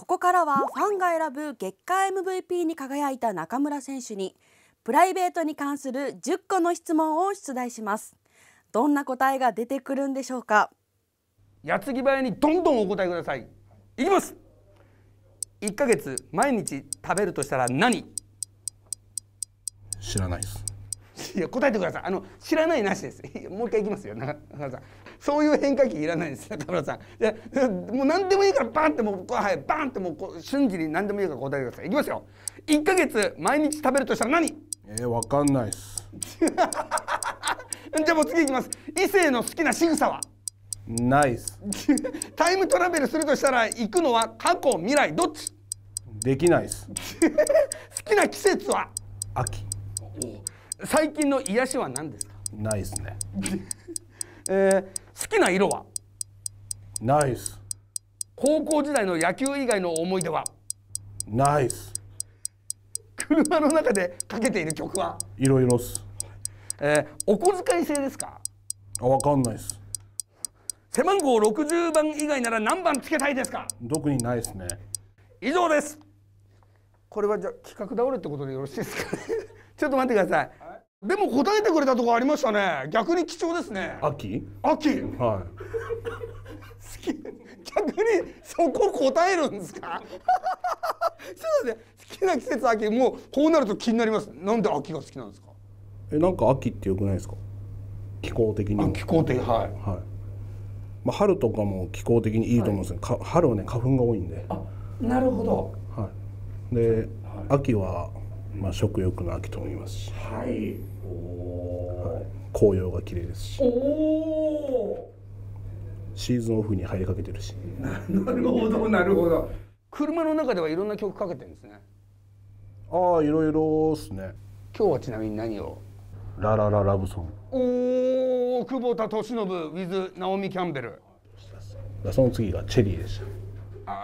こからはファンが選ぶ月間 MVP に輝いた中村選手にプライベートに関する10個の質問を出題します。どんな答えが出てくるんでしょうか。 矢継ぎ早にどんどんお答えください。いきます。1ヶ月毎日食べるとしたら何？ 知らないです。 いや答えてください。知らないなしです。もう一回いきますよ。中村さん、そういう変化球いらないです。中村さん、もう何でもいいからバンってもう、はい、バンってもう瞬時に何でもいいから答えてください。いきますよ。1ヶ月毎日食べるとしたら何？ わかんないです。 じゃあもう次いきます。異性の好きな仕草は？ ないです。 タイムトラベルするとしたら行くのは過去未来どっち？ できないです。 好きな季節は？ 秋。 最近の癒しは何ですか？ ないですね。 好きな色は？ ないです。 高校時代の野球以外の思い出は？ ないです。 車の中でかけている曲は？ いろいろっす。 お小遣い制ですか？ わかんないです。 背番号60番以外なら何番つけたいですか？ 特にないですね。 以上です。これはじゃあ企画倒れってことでよろしいですかね。ちょっと待ってください。でも答えてくれたとこありましたね。逆に貴重ですね。 秋？ 秋。 は逆にそこ答えるんですか？そうですね。好きな季節秋、もうこうなると気になります。なんで秋が好きなんですか？ なんか秋って良くないですか？気候的に。 気候的、はい。 はい。まあ春とかも気候的にいいと思うんですけど、春はね花粉が多いんで。 なるほど。 はい。で、秋はまあ食欲の秋とも言いますし。 はい。 はい、紅葉が綺麗ですし。シーズンオフに入りかけてるし。 なるほどなるほど。車の中ではいろんな曲かけてるんですね。 ああ、いろいろですね。 今日はちなみに何を？ ララララブソング。 おお、久保田利伸 with ナオミ・キャンベル。 その次がチェリーでした。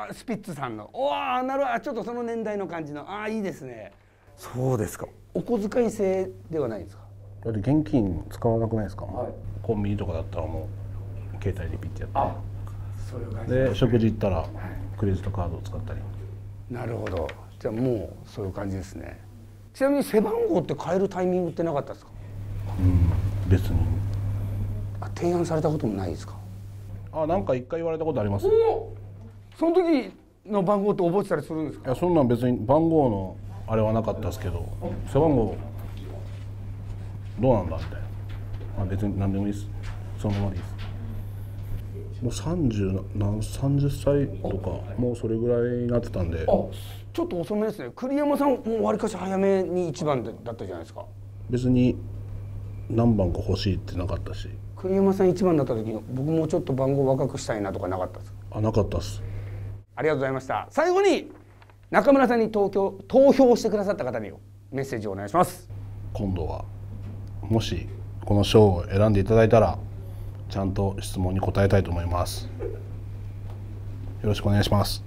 スピッツさんの。おお、なるほど。ちょっとその年代の感じの。いいですね。そうですか。お小遣い制ではないんですか？ だって現金使わなくないですか？はい、コンビニとかだったらもう携帯でピッてやって。 そういう感じで食事行ったらクレジットカードを使ったり。 なるほど。じゃあもうそういう感じですね。ちなみに背番号って変えるタイミングってなかったですか？ 別に。 提案されたこともないですか？ なんか一回言われたことあります。 その時の番号って覚えてたりするんですか？ いや、そんなん別に番号のあれはなかったですけど、背番号どうなんだみたいな。別に何でもいいです。そのままでいいです。もう30歳とかもうそれぐらいになってたんで。 ちょっと遅めですね。栗山さんもわりかし早めに1番だったじゃないですか。別に何番か欲しいってなかったし。 栗山さん1番だった時に僕もちょっと番号若くしたいなとかなかったですか？ なかったです。 ありがとうございました。最後に中村さんに投票してくださった方にメッセージをお願いします。 今度はもしこの賞を選んでいただいたらちゃんと質問に答えたいと思います。よろしくお願いします。